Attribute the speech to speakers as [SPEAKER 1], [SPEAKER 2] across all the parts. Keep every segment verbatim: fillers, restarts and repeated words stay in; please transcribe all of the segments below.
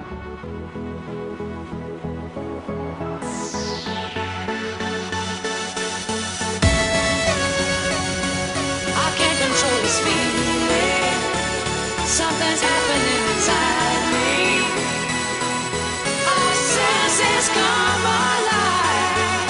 [SPEAKER 1] I can't control this feeling. Something's happening inside me. Our senses come alive.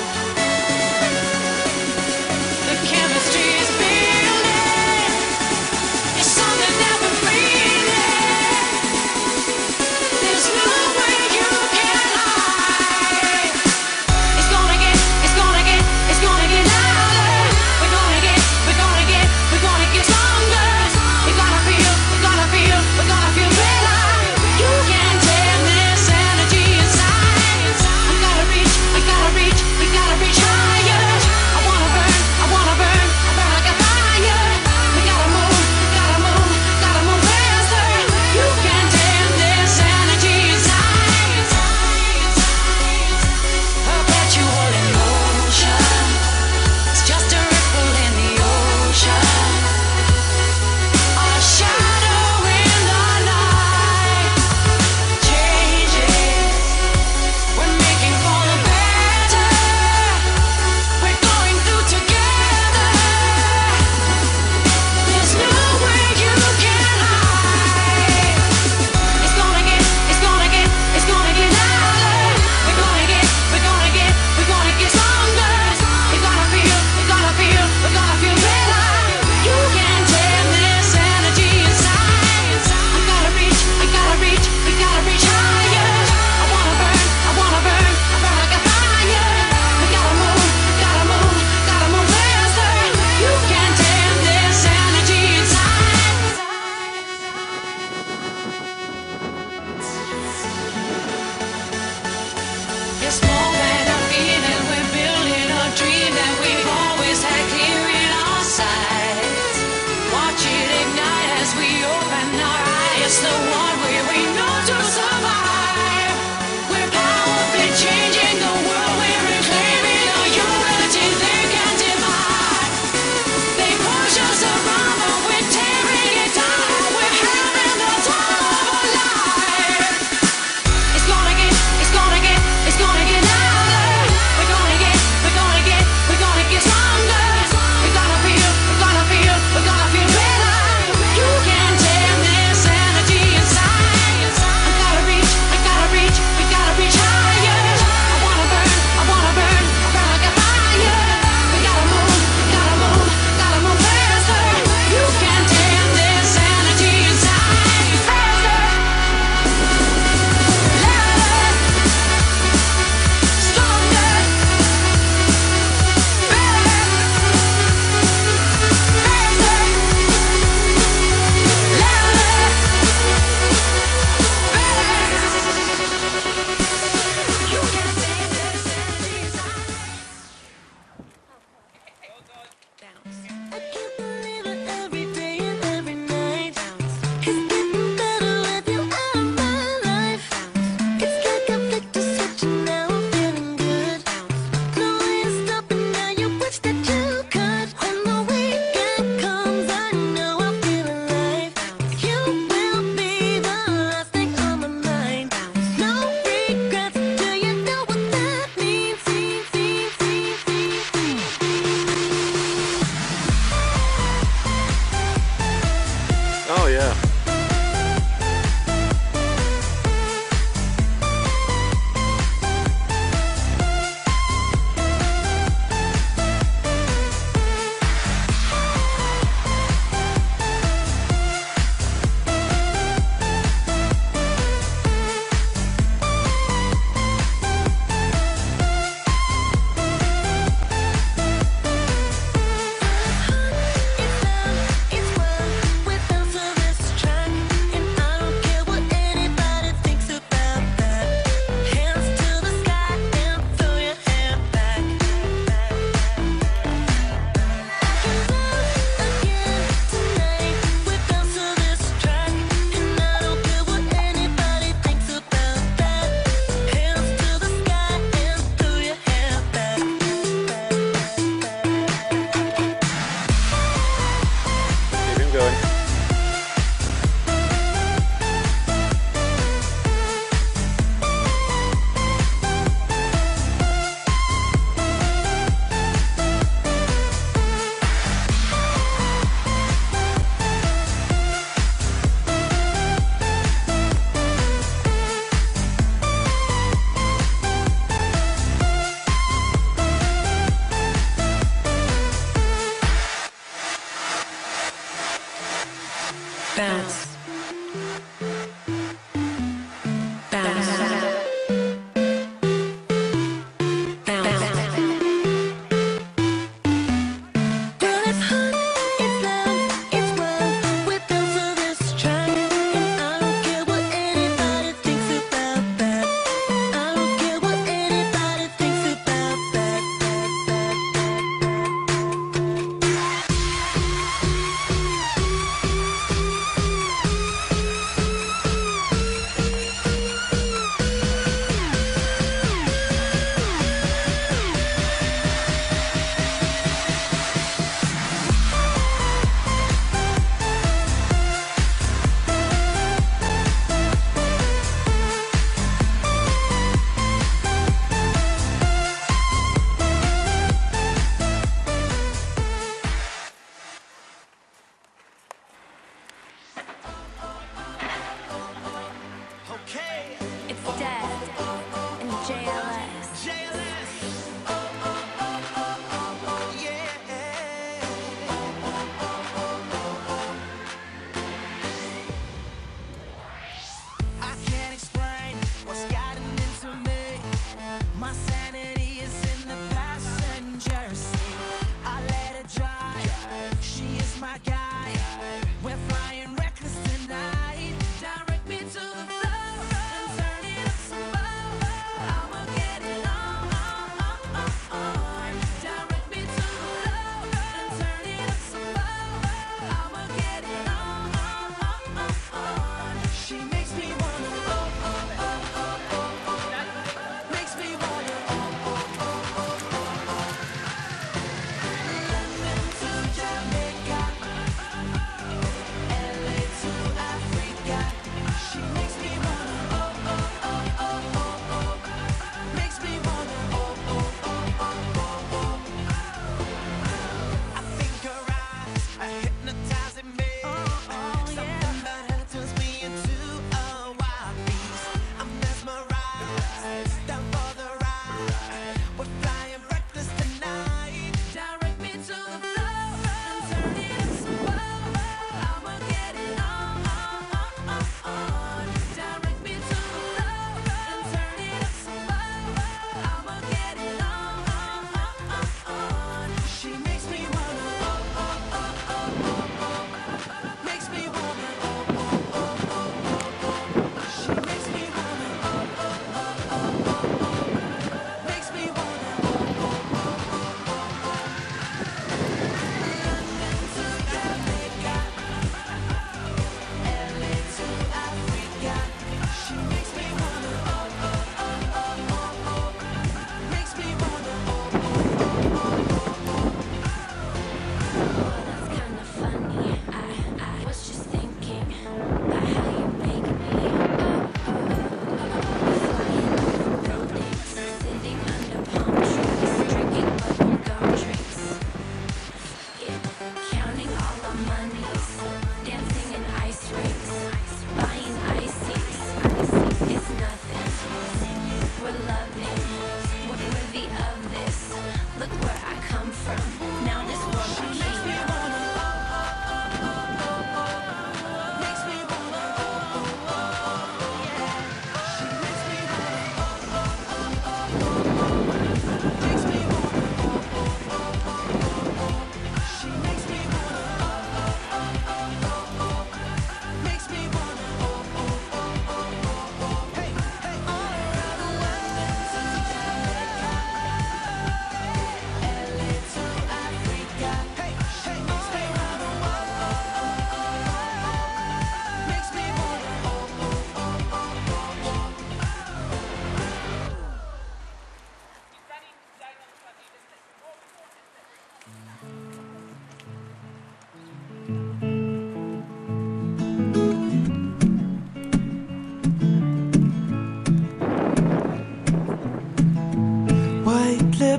[SPEAKER 1] The chemistry is building. It's something that we're breathing. There's no way you can hide. It's gonna get, it's gonna get, it's gonna get louder. We're gonna get, we're gonna get, we're gonna get stronger. We're gonna feel, we're gonna feel, we're gonna feel better. You can tell this energy inside. I gotta reach, I gotta reach, we gotta reach higher. I wanna burn, I wanna burn, I burn like a fire. We gotta move, gotta move, gotta move faster. You can tell this energy inside. Perpetual emotion. It's just a ripple in the ocean. A shadow in the night. Changes. We're making for the better. We're going through together. There's no way you can hide. It's gonna get, it's gonna get, it's gonna get louder. We're gonna get, we're gonna get, we're gonna get stronger. We're gonna feel, we're gonna feel, we're gonna feel better. You can tell this energy inside. I gotta reach, I gotta reach, we gotta reach higher. I wanna burn, I wanna burn, I burn like a fire. We gotta move, gotta move, gotta move faster. You can tell this energy inside. It's more than a feeling. We're building a dream that we've always had clear in our sights. Watch it ignite as we open our eyes. It's the one way we know to survive. We're powerfully changing the world. We're reclaiming our humanity. They can't divide. They push us around, but we're tearing it down. We're having the time of our life. It's gonna get, it's gonna get, it's gonna get louder. We're gonna get, we're gonna get, we're gonna get stronger. We're gonna feel, we're gonna feel, we're gonna feel better. You can tell this energy inside.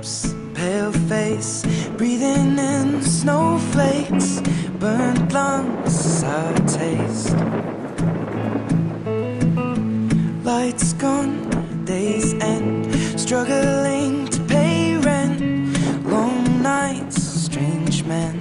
[SPEAKER 2] lips, pale face, breathing in snowflakes, burnt lungs, sour taste. Lights gone, days end, struggling to pay rent, long nights, strange men.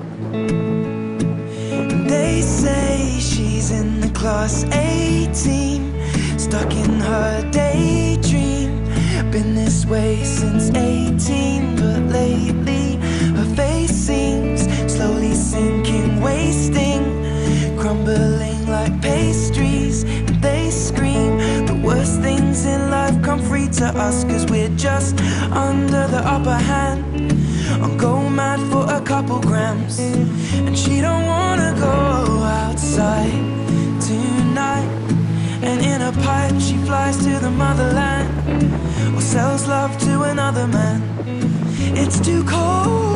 [SPEAKER 2] And they say she's in the class A team, stuck in her daydream. Been this way since eighteen, but lately her face seems slowly sinking, wasting, crumbling like pastries. And they scream the worst things in life come free to us, cause we're just under the upper hand, on go mad for a couple grams. And she don't wanna go outside tonight, and in a pipe she flies to the motherland, or sells love to another man. It's too cold